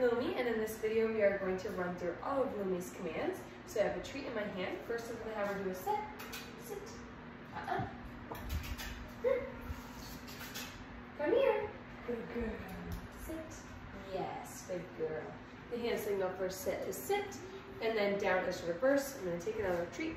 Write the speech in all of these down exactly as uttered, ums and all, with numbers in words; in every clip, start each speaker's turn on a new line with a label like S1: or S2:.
S1: Lumi, and in this video we are going to run through all of Lumi's commands. So I have a treat in my hand. First I'm going to have her do a sit, sit, uh-uh, hmm. Come here, good girl, sit, yes, good girl. The hand signal for sit is sit, and then down is reverse. I'm going to take another treat.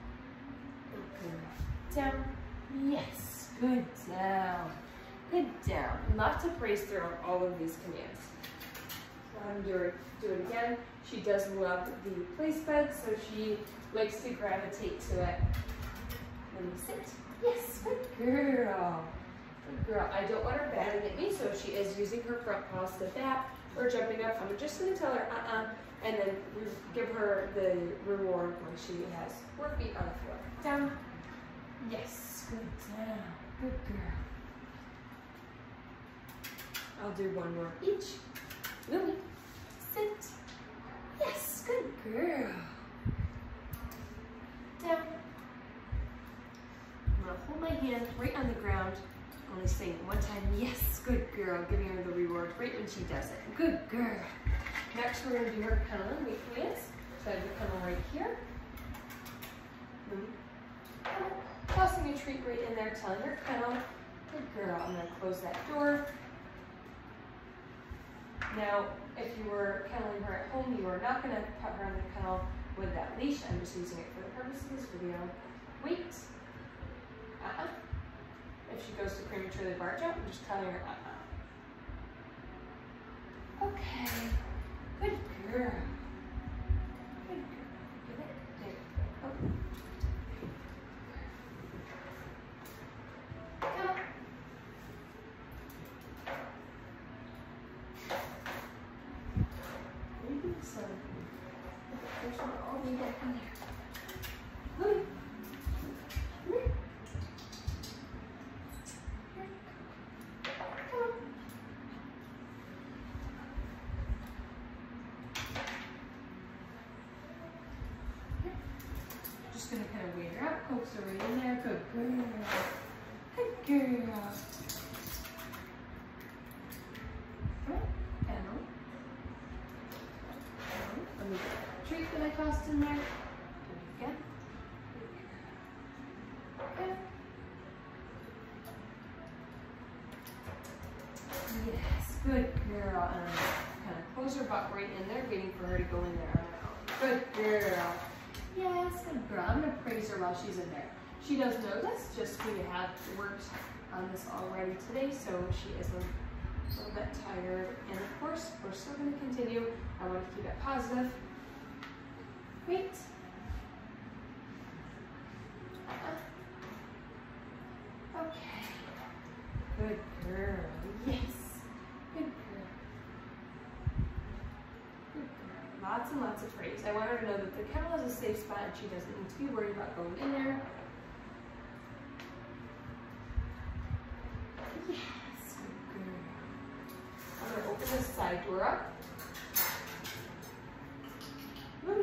S1: Good down, yes, good down, good down. Lots of praise throughout all of these commands. Um, do, it, do it again. She does love the place bed, so she likes to gravitate to it. Let me sit. Yes, good girl. Good girl. I don't want her batting at me, so if she is using her front paws to bat or jumping up, I'm just going to tell her uh-uh, and then give her the reward when she has four feet on the floor. Down. Yes, good down. Good girl. I'll do one more each. Lumi, sit. Yes, good girl. Down. I'm gonna hold my hand right on the ground. Only saying it one time. Yes, good girl. Giving her the reward right when she does it. Good girl. Next, we're gonna do her cuddling. Wait for this. So I have the cuddle right here. Lumi. Tossing a treat right in there, telling her cuddle. Good girl. I'm gonna close that door. Now, if you were kenneling her at home, you are not going to put her on the kennel with that leash. I'm just using it for the purpose of this video. Wait. Uh-uh. If she goes to prematurely barge out, I'm just telling her uh-uh. Okay. Good girl. Good girl. Get it? There you go. Oh. Come on. So, there's one all the way back in there. Lumi. Come here. Come on. Here. Just going to kind of wait her out, coax her right in there. Good girl. Good girl. Treat that I tossed in there. Do it again. Okay. Yes, good girl. And kind of close her butt right in there, waiting for her to go in there. Good girl. Yes, good girl. I'm going to praise her while she's in there. She does know this, just we have worked on this already today, so she is a little bit tired. And of course, we're still going to continue. I want to keep it positive. Wait. Uh-uh. Okay. Good girl. Yes. Good girl. Good girl. Lots and lots of praise. I want her to know that the kennel is a safe spot and she doesn't need to be worried about going in there. Yes. Good girl. I'm going to open this side door up. Lumi.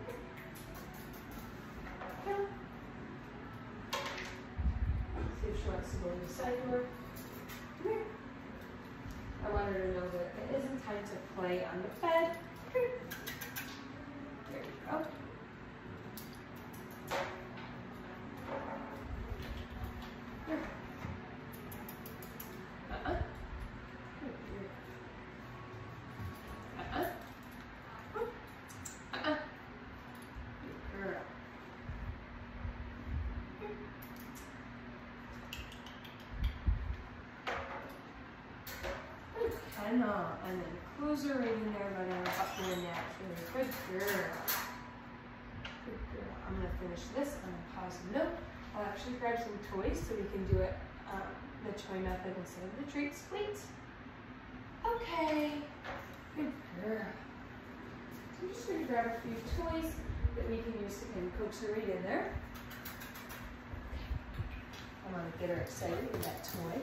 S1: See if she wants to go to the side door. Come here. I want her to know that it isn't time to play on the bed. Come here. There you go. Here. Uh-uh. Uh-uh. Uh-uh. Good girl. And, uh, and then close her right in there, letting her butt go in naturally. Good girl. Good girl. I'm going to finish this on a positive note. I'll actually grab some toys so we can do it um, the toy method instead of the treats, please. Okay. Good girl. So I'm just going to grab a few toys that we can use to kind of coax her right in there. I want to get her excited with that toy.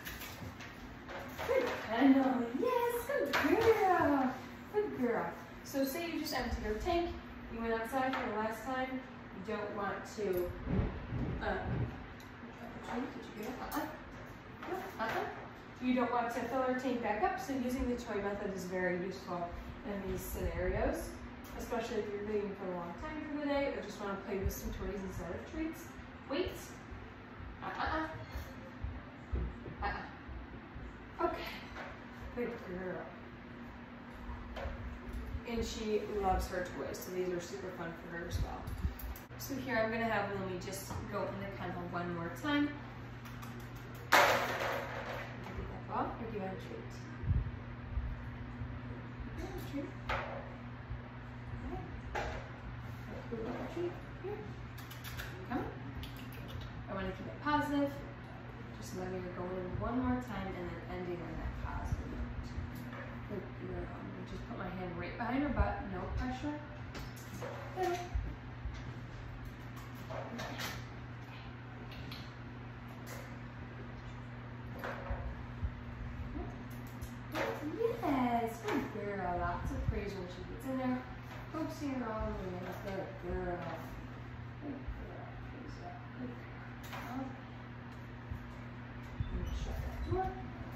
S1: Good Kendall, yes, good girl, good girl. So say you just emptied your tank, you went outside for the last time, you don't want to, uh, did you get it? Uh-uh, no, uh-uh. You don't want to fill our tank back up, so using the toy method is very useful in these scenarios, especially if you're leaving for a long time for the day or just want to play with some toys instead of treats. Wait. Uh-uh. Uh-uh. Okay. Good girl. And she loves her toys, so these are super fun for her as well. So here I'm going to have Lumi just go in the kennel one more time. Give that ball or give out a treat. Give out a treat. Give out a treat. Here. Come on. I want to keep it positive. Just let me go in one more time and then ending on that positive note. Good girl. I'm going to just put my hand right behind her butt. No pressure. Good. Yes, good girl. Lots of praise when she gets in there. Focusing her all the way. Good girl. Good girl. Praise up. Good girl. Let me shut that door.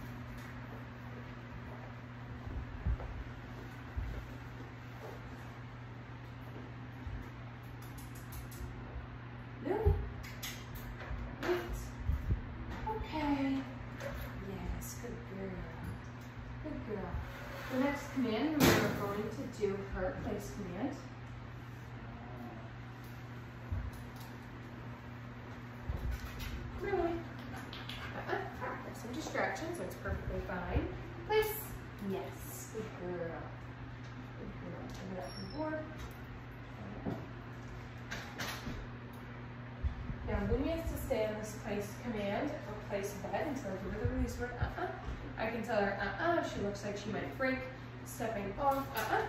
S1: Really? Wait. Okay. Yes, good girl. Good girl. The next command, we are going to do her place command. Really? Uh-uh. There's some distractions, that's perfectly fine. Place. Yes. Good girl. Good girl. Turn it up from board. Now, Lumi has to stay on this place command or place bed until I give her the release word, uh-uh. I can tell her, uh-uh, she looks like she might break. Stepping off, uh-uh.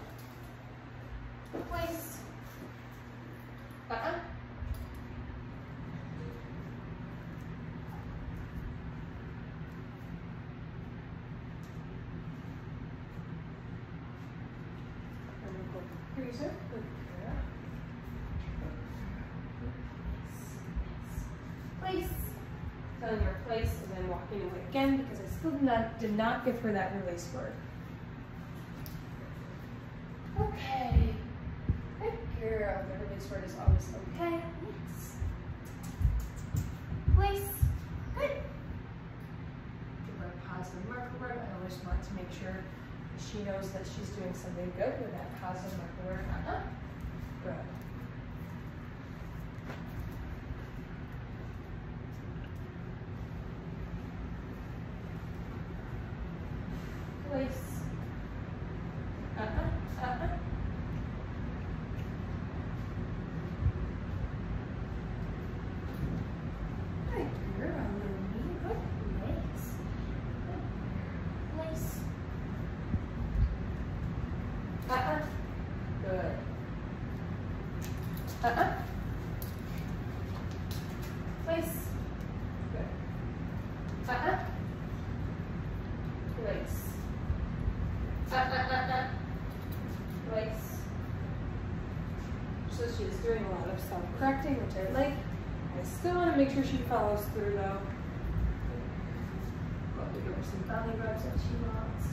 S1: Place. Uh-uh. And we'll go freezer. Good girl. Place. Telling her place and then walking away again because I still did not, did not give her that release word. Okay. Good girl. The release word is always okay. Yes. Place. Good. Give her a positive marker word. I always want to make sure that she knows that she's doing something good with that positive marker word. Uh-huh. Good. Place. Uh-uh, uh-uh. Good girl, Lumi. Good place. Place. Uh-uh. Good. Uh-uh. Place. Good. Uh-uh. Place. Uh, uh, uh, uh. Place. So she's doing a lot of self-correcting, which I like. I still want to make sure she follows through though. Well, we give her some belly rubs that she wants.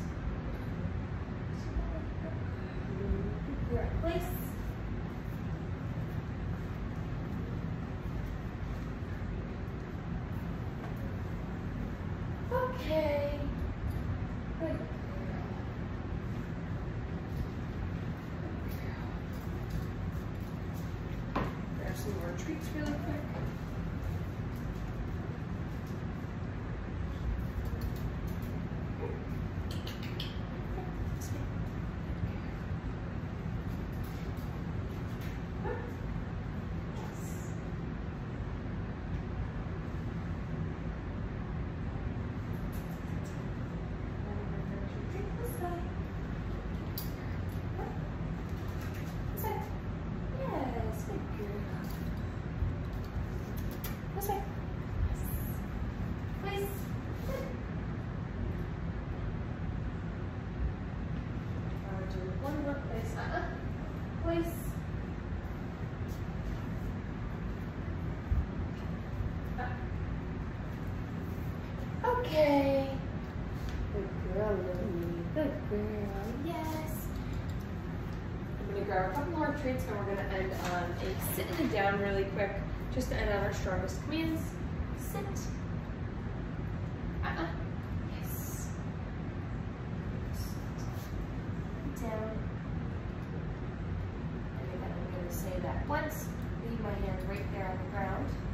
S1: You're at place. Okay. Good. Grab some more treats really quick. Okay. Girl, yes. I'm gonna grab a couple more treats and we're gonna end on a sit and a down really quick, just to end on our strongest commands. Sit. Uh-uh. Yes. Down. And again, I'm gonna say that once. Leave my hands right there on the ground.